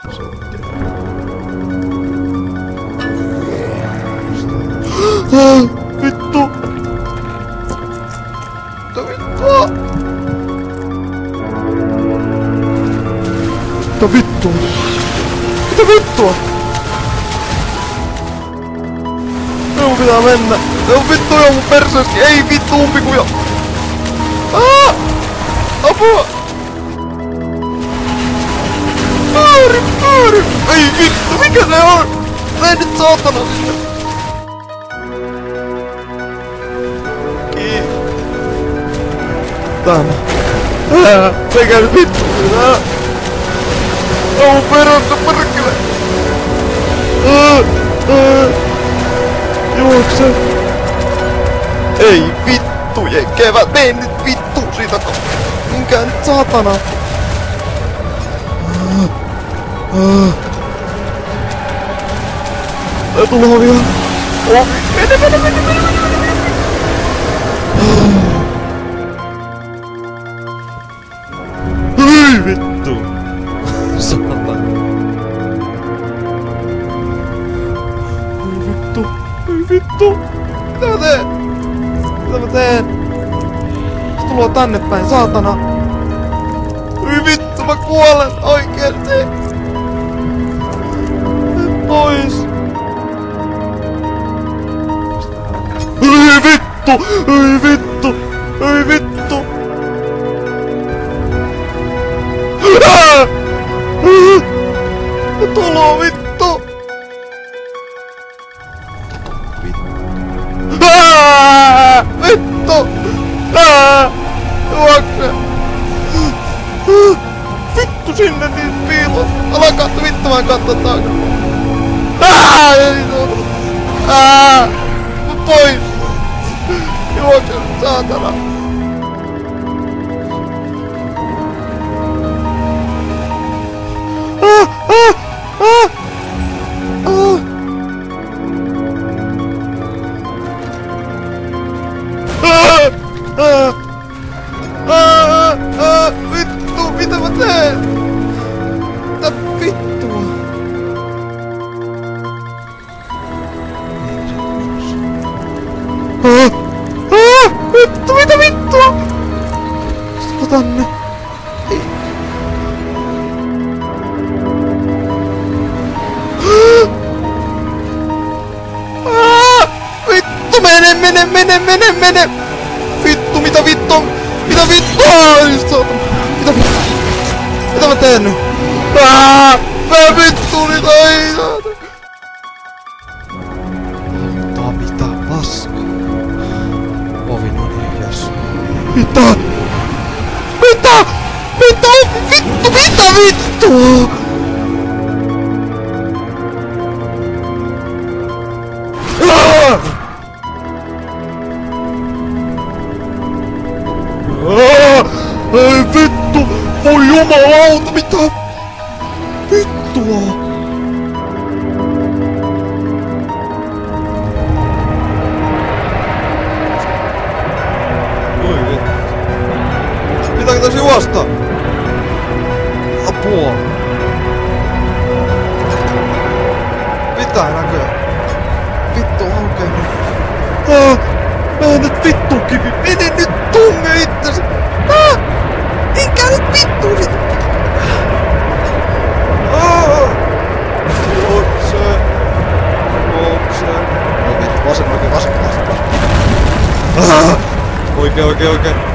Vittu! Mitä vittua? Mitä vittua? Mitä vittua? Minun pitää mennä. Vittu jo mun perseeskin. Ei vittu umpikuja. Apua! Ääri! Ei vittu, mikä se on? Mene nyt saatana sinne. Tänne. Mikä nyt vittu? Mun perässä perkele. Juokse. Ei vittu, kevät. Mene nyt vittu siitä. Minkä nyt saatana? Tää tullaan vielä. Mene. Hyi vittu. Satana. Hyi vittu. Mitä mä teen? Se tuloo tänne päin, saatana. Hyi vittu, mä kuolen oikeesti. Mene pois. Hyi vittu. Tuloo vittu! Vittu! Juokse! Vittu sinne niin piilos! Älä katso vittu, mä katso taakse! Pois! Juokse, saatana! Vittu, mitä mä teen? Mitä vittua? Vittu, mitä vittua? Tulla tänne. Ei. Vittu, mene! Vittu, mitä vittua? Mitä vittua? Mitä mä teen nyt? Mä vittu nyt, ai saata! Mitä paska? Ovin on hiljas. Mitä? Vittu, mitä vittua? Ei vittu! Voi jumalauta, mitä? Vittua! Oi vittu. Pitääkö tässä juosta? Apua! Pitää näköjään. Vittu aukeaa. Mene nyt vittu kivi! Mene nyt tunge itsesi! Minkä nyt vittu sit? Juokse! Oikein, vasen. Oikein.